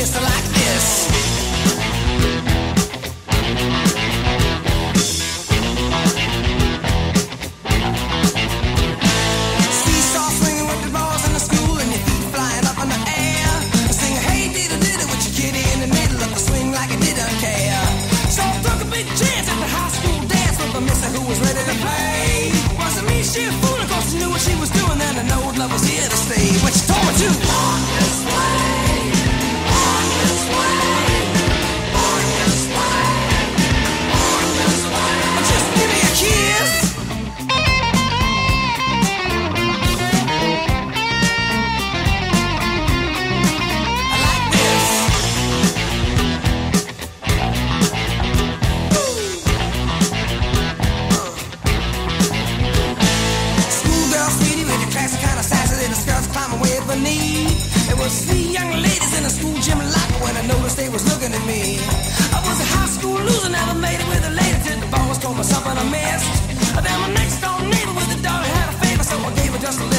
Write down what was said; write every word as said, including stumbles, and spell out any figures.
kiss like this. Seesaw swinging with the balls in the school and your feet flying up in the air. Sing hey diddle diddle with your kitty in the middle of the swing like it didn't care. So I took a big chance at the high school dance with a mister who was ready to play. Wasn't me, she was fooling, cause she knew what she was doing, and I know love was here to stay. What she told me to on this way, on this way, on this way, on this way. Just give me a kiss. I like this. Schoolgirl sweetie with your classic kind of sassy little skirts climbing way up her knee. There was three young ladies in the school gym locker when I noticed they was looking at me. I was a high school loser, never made it with a lady till the boss told me something I missed. Then my next door neighbor with a daughter had a favor, so I gave her just a